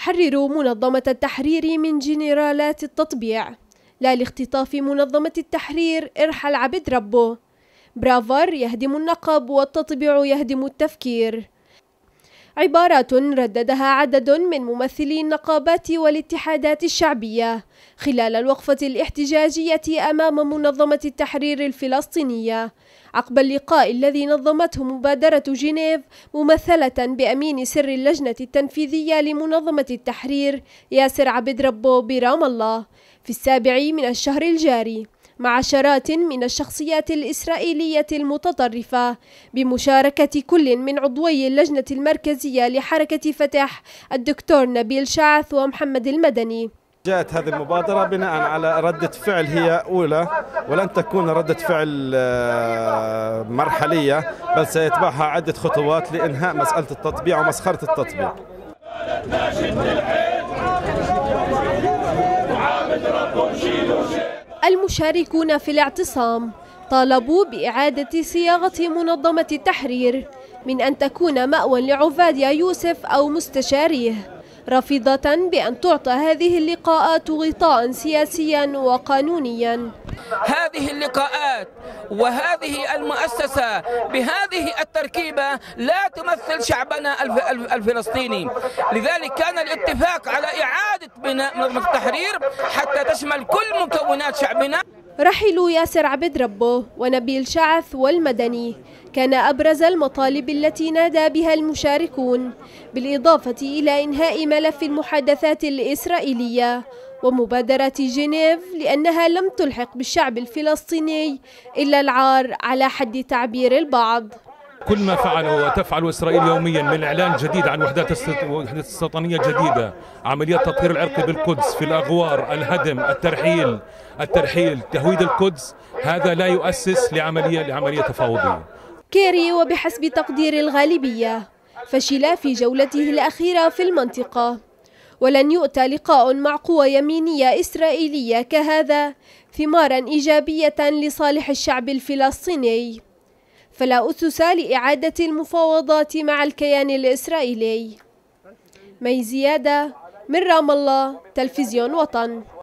تحرر منظمة التحرير من جنرالات التطبيع، لا لاختطاف منظمة التحرير ارحل عبد ربه. برافر يهدم النقب والتطبيع يهدم التفكير. عبارات رددها عدد من ممثلي النقابات والاتحادات الشعبية خلال الوقفة الاحتجاجية أمام منظمة التحرير الفلسطينية عقب اللقاء الذي نظمته مبادرة جنيف ممثلة بأمين سر اللجنة التنفيذية لمنظمة التحرير ياسر عبد ربه برام الله في 7 من الشهر الجاري، مع عشرات من الشخصيات الإسرائيلية المتطرفة بمشاركة كل من عضوي اللجنة المركزية لحركة فتح الدكتور نبيل شعث ومحمد المدني. جاءت هذه المبادرة بناء على ردة فعل هي أولى، ولن تكون ردة فعل مرحلية، بل سيتبعها عدة خطوات لإنهاء مسألة التطبيع ومسخرة التطبيع. المشاركون في الاعتصام طالبوا بإعادة صياغة منظمة التحرير من أن تكون مأوى لعفادية يوسف أو مستشاريه، رافضة بأن تعطى هذه اللقاءات غطاء سياسيا وقانونيا. هذه اللقاءات وهذه المؤسسة بهذه التركيبة لا تمثل شعبنا الفلسطيني، لذلك كان الاتفاق على إعادة بناء منظمة التحرير حتى تشمل كل مكونات شعبنا. رحيل ياسر عبد ربه ونبيل شعث والمدني كان أبرز المطالب التي نادى بها المشاركون، بالإضافة إلى إنهاء ملف المحادثات الإسرائيلية ومبادرة جنيف لأنها لم تلحق بالشعب الفلسطيني إلا العار على حد تعبير البعض. كل ما فعله وتفعل إسرائيل يوميا من إعلان جديد عن وحدات استيطانية جديدة، عمليات تطهير العرق بالقدس، في الأغوار، الهدم، الترحيل، تهويد القدس، هذا لا يؤسس لعملية تفاوضية. كيري وبحسب تقدير الغالبية فشل في جولته الأخيرة في المنطقة، ولن يؤتى لقاء مع قوى يمينية إسرائيلية كهذا ثمارا إيجابية لصالح الشعب الفلسطيني، فلا أسس لإعادة المفاوضات مع الكيان الإسرائيلي. مي زيادة من رام الله، تلفزيون وطن.